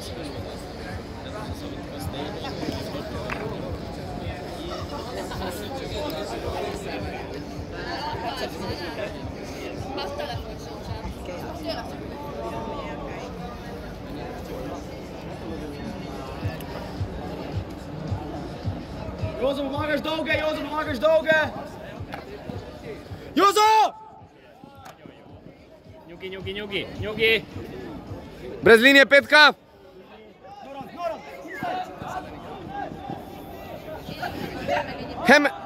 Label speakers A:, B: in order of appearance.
A: Jozo, pomagaš dolge, Jozo, pomagaš dolge! Jozo!
B: Njugi, njugi, njugi, njugi!
C: Brez linije petka! Hem...